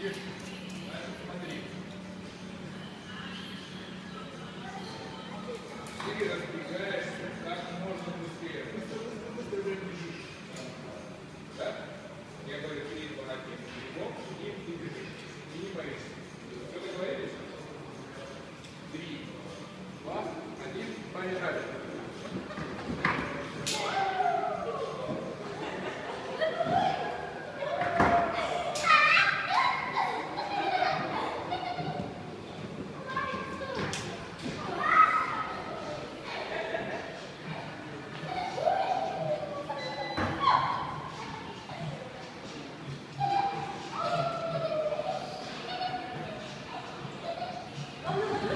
Смотри. Ты разбегаешься как можно быстрее. Быстро бежишь. Да? Я говорю, ты по ноге бегом, и ты бежишь. И не боишься. Что ты говоришь? 3, 2, 1, побежали. Oh,